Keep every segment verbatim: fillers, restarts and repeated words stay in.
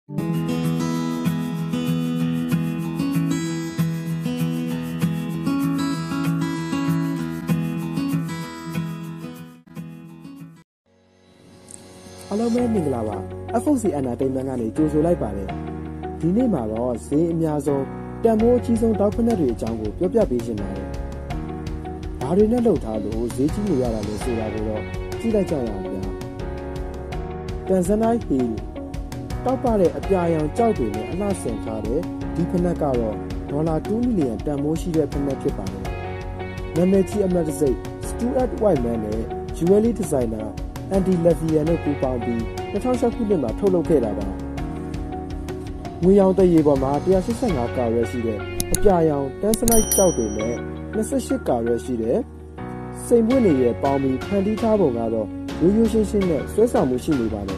အားလုံးပဲမင်္ဂလာပါ F O C Entertainment ကနေကြိုဆိုလိုက်ပါတယ်ဒီနေ့မှာတော့ဈေးအများဆုံးတန်ဖိုးအကြီးဆုံးတောက်ဖက်တွေအကြောင်းကိုပြောပြပေးရှင်ပါတယ်ဒါတွေနဲ့လှုပ်ထားလို့ဈေးကြီးနေရတာလို့ဆိုတာကိုတော့ကြည့်လိုက်ကြရအောင်ဗျာတန်ဇန်နိုက်ဟီတောက်ပတဲ့အပြာရောင်ကြောက်တွေနဲ့အလှဆင်ထားတဲ့ဒီဖက်ကတော့ဒေါ်လာtwoမီလီယံတန်ဖိုးရှိတဲ့ဖက်ဖြစ်ပါတယ်နာမည်ကြီးအမတ်တစိတ် Stuart Whiteman နဲ့ Jewelry Designer Andy Levian တို့ပူးပေါင်းပြီးtwo thousand eightခုနှစ်မှာထုတ်လုပ်ခဲ့တာပါငွေရောင်တရေပေါ်မှာone hundred eighty-fiveကာရက်ရှိတဲ့အပြာရောင်တန်ဆနိုက်ကြောက်တွေနဲ့twenty-eightကာရက်ရှိတဲ့စိန်ပွင့်တွေရဲ့ပေါင်းပြီးဖန်တီးထားပုံကတော့ရိုးရိုးရှင်းရှင်းနဲ့ဆွဲဆောင်မှုရှိနေပါတယ်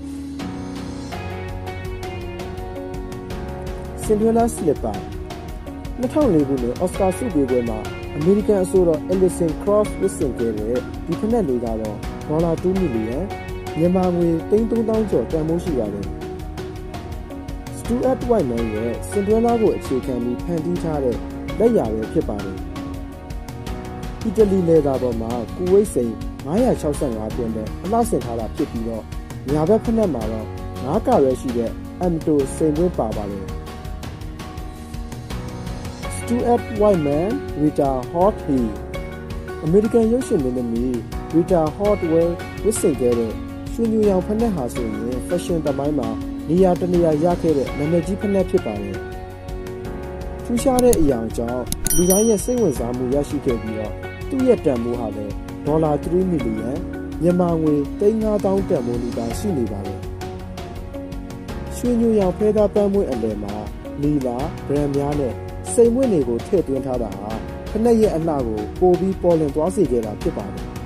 Cinderella Slipper two thousand fourခုနှစ် Oscar ဆုပေးပွဲမှာအမေရိကန်အစိုးရ Alison Krauss ဝတ်ဆင်ခဲ့တဲ့ဒီဖက်လေးကတော့ဒေါ်လာtwoမီလီယံမြန်မာငွေthree thousandကျော်တန်ဖိုးရှိပါတယ်။ Stuart Whiteman ရဲ့ Cinderella ကိုအခြေခံပြီးဖန်တီးထားတဲ့လက်ရာပဲဖြစ်ပါတယ်။ Italy leather ပေါ်မှာကူဝိတ်စိန်five hundred sixty-fiveပြင်းနဲ့အလှဆင်ထားတာဖြစ်ပြီးတော့ညာဘက်ဖက်မှာတော့fiveကာရက်ရှိတဲ့ Amto စိန်ပွင့်ပါပါတယ်။ Stuart Whiteman Rita Hawtrey အမေရိကန်ရုပ်ရှင်မင်းသမီးRita Hawtrey ဝတ်ဆင်ခဲ့တဲ့ရွှေညူရောင်ဖက်နှက်ဟာဆိုရင် fashion သမိုင်းမှာနေရာတနေရာရခဲ့တဲ့နာမည်ကြီးဖက်နှက်ဖြစ်ပါတယ်။ထူးခြားတဲ့အရာကြောင့်လူတိုင်းရဲ့စိတ်ဝင်စားမှုရရှိခဲ့ပြီးတော့သူ့ရဲ့တန်ဖိုးဟာလည်းဒေါ်လာthreeမီလီယံမြန်မာငွေfive thousandတန်ဖိုးလူသားရှိနေပါတယ်။ရွှေညူရောင်ဖဲသားပန်းမွေးအလယ်မှာလီလာဗရန်များနဲ့စိန်မွေးတွေကိုထည့်သွင်းထားတာဟာဖက်နှက်ရဲ့အလှကိုပိုပြီးပေါ်လွင်သွားစေခဲ့တာဖြစ်ပါတယ်။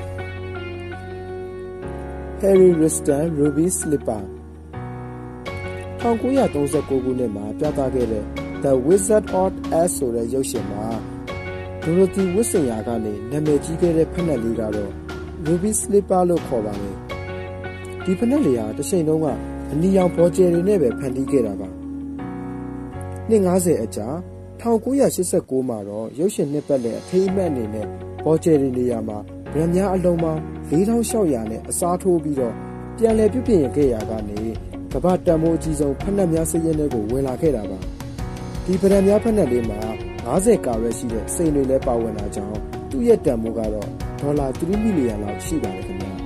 Harry Riston Ruby Slipper nineteen thirty-nineခုနှစ်မှာပြသခဲ့တဲ့ The Wizard of Oz ဆိုတဲ့ရုပ်ရှင်မှာ Dorothy ဝတ်ဆင်ရာကနေနာမည်ကြီးခဲ့တဲ့ဖက်နှက်လေးကတော့ Ruby Slipper လို့ခေါ်ပါတယ်။ဒီဖက်နှက်လေးဟာတစ်ချိန်လုံးကအနီရောင်ဘောကျယ်တွေနဲ့ပဲဖန်တီးခဲ့တာပါ။နှစ်fiftyအကြာnineteen eighty-nineမှာတော့ရုပ်ရှင်နှစ်ပတ်လည်အထိမ်းအမှတ်အနေနဲ့ဘောကျယ်တွေနေရာမှာဗရန်များအလုံးပေါင်းfour thousand six hundredနဲ့အစားထိုးပြီးတော့ပြန်လည်ပြုပြင်ခဲ့ရာကနေကမ္ဘာတန်ဖိုးအကြီးဆုံးဖက်နှက်များစည်ရင်းတွေကိုဝင်လာခဲ့တာပါဒီဗရန်များဖက်နှက်လေးမှာfiftyကာရက်ရှိတဲ့စိန်တွေလည်းပါဝင်လာကြောင်းသူ့ရဲ့တန်ဖိုးကတော့ဒေါ်လာthreeမီလီယံလောက်ရှိပါတယ်ခင်ဗျာ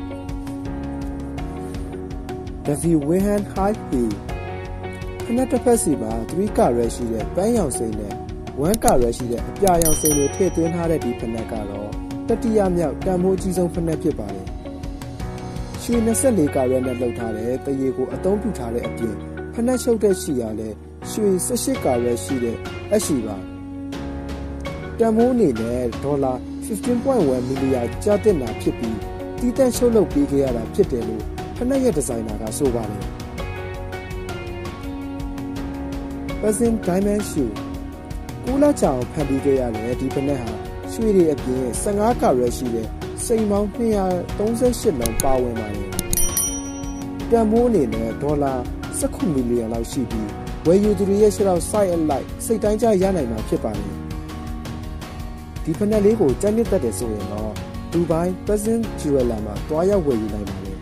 Davy Wilhelm High Heel ဖက်နှက်တစ်ဖက်စီမှာthreeကာရက်ရှိတဲ့ပန်းရောင်စိန်နဲ့oneကာရက်ရှိတဲ့အပြာရောင်စိန်တွေထည့်သွင်းထားတဲ့ဒီဖက်နှက်ကတော့တတိယမြောက်တန်ဖိုးအကြီးဆုံးဖက်နှက်ဖြစ်ပါတယ်။ရွှေtwenty-fourကာရက်နဲ့လှုပ်ထားတဲ့တရေကိုအသုံးပြုထားတဲ့အပြင်ဖက်နှက်ချုပ်တဲ့ရှီယာလည်းရွှေeighteenကာရက်ရှိတဲ့အရှိပါ။တန်ဖိုးအနေနဲ့ဒေါ်လာfifteen point oneမီလီယံကျသင့်တာဖြစ်ပြီးတီးတန့်ချုပ်လုပ်ပေးခဲ့ရတာဖြစ်တယ်လို့ဖက်နှက်ရဲ့ဒီဇိုင်နာကဆိုပါတယ်။ Peasant Diamond Shoe ကိုလချောင်ဖန်တီးခဲ့ရတဲ့ဒီဖက်နှက်ဟာရွှေတွေအပြင်fifteenကာရက်ရှိတဲ့စိန်ပေါင်းtwo hundred thirty-eightလုံးပါဝင်ပါတယ်။တန်ဖိုးအနေနဲ့ဒေါ်လာnineteenမီလီယံလောက်ရှိပြီးဝယ်ယူသူတွေရဲ့ရှေ့တော့ site အလိုက်စိတ်တိုင်းကျရနိုင်မှာဖြစ်ပါတယ်။ဒီဖက်နှက်လေးကိုကြိုက်နှစ်သက်တယ်ဆိုရင်တော့ဒူဘိုင်း Present Jeweler မှာတွားရောက်ဝယ်ယူနိုင်ပါတယ်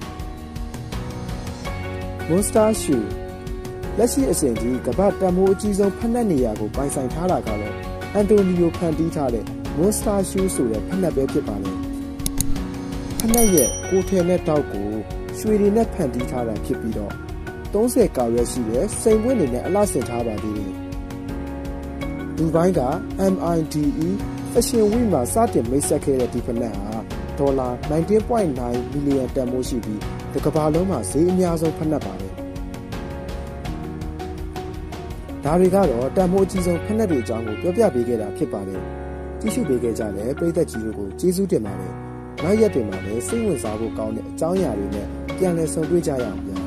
။ Monster Shoe လက်ရှိအချိန်ထိကမ္ဘာတန်ဖိုးအကြီးဆုံးဖက်နှက်နေရာကိုပိုင်ဆိုင်ထားတာကတော့အန်တိုနီယိုဖန်တီးထားတဲ့ Monster Shoe ဆိုတဲ့ဖက်နှက်ပဲဖြစ်ပါတယ်။ဖက်နှက်ရဲ့ကိုယ်ထည်နဲ့တောက်ကိုရွှေတွေနဲ့ဖန်တီးထားတာဖြစ်ပြီးတော့thirtyကာရက်ရှိတဲ့စိန်ပွင့်တွေနဲ့အလှဆင်ထားပါသေးတယ်။ဒူဘိုင်းက M I D E Fashion Week မှာစတင်မိတ်ဆက်ခဲ့တဲ့ဒီဖက်နှက်ဟာဒေါ်လာnineteen point nineမီလီယံတန်ဖိုးရှိပြီးဒီကမ္ဘာလုံးမှာဈေးအများဆုံးဖက်နှက်ပါတယ်။ဒါတွေကတော့တန်ဖိုးအကြီးဆုံးဖက်နှက်တွေအကြောင်းကိုပြောပြပေးခဲ့တာဖြစ်ပါတယ်။ကြည့်ရှုပေးခဲ့ကြတဲ့ပရိသတ်ကြီးတို့ကိုကျေးဇူးတင်ပါတယ်။နောက်ရက်တွေမှာလည်းစိတ်ဝင်စားဖို့ကောင်းတဲ့အကြောင်းအရာတွေနဲ့ပြန်လည်ဆုံတွေ့ကြရအောင်ဗျာ။